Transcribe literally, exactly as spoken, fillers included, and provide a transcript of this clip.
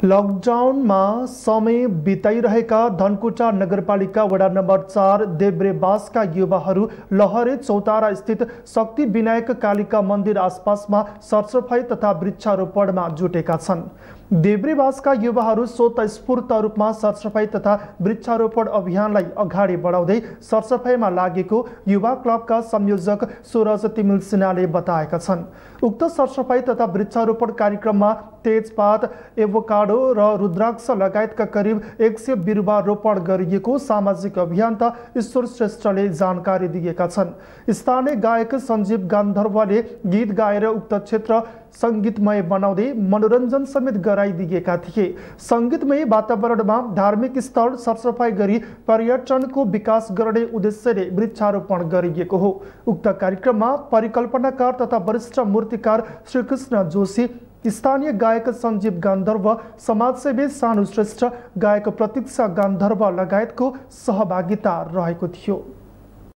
लकडाउनमा समय बिताइरहेका धनकुटा नगरपालिका वडा नम्बर चार देब्रेबासका युवाहरू लहरे चौतारा स्थित शक्ति विनायक कालिका मन्दिर आसपासमा सरसफाई तथा वृक्षारोपणमा जुटेका छन्। देब्रेबासका युवाहरू स्वतस्फूर्त रूपमा सरसफाई तथा वृक्षारोपण अभियानलाई अगाडि बढाउँदै सरसफाईमा लागेको युवा क्लबका संयोजक सूरज तिमिल सिन्हाले बताएका छन्। उक्त सरसफाई तथा वृक्षारोपण कार्यक्रममा तेजपात, एभोकाडो र रुद्राक्ष लगायतका करिब एक सय बिरुवा रोपण गरिएको सामाजिक अभियन्ता ईश्वर श्रेष्ठले जानकारी दिएका छन्। स्थानीय गायक सञ्जीव गान्धर्वले गीत गाएर उक्त क्षेत्र सङ्गीतमय बनाउँदै मनोरञ्जन समेत गराइदिएका थिए। सङ्गीतमय वातावरणमा धार्मिक स्थल सरसफाई गरी पर्यटनको विकास गर्ने उद्देश्यले वृक्षारोपण गरिएको हो। उक्त कार्यक्रममा परिकल्पनाकार तथा वरिष्ठ मूर्तिकार श्रीकृष्ण जोशी, स्थानीय गायक सञ्जीव गान्धर्व, समाजसेवी सानु श्रेष्ठ, गायक प्रतीक्षा गान्धर्व लगायतको सहभागिता रहेको थियो।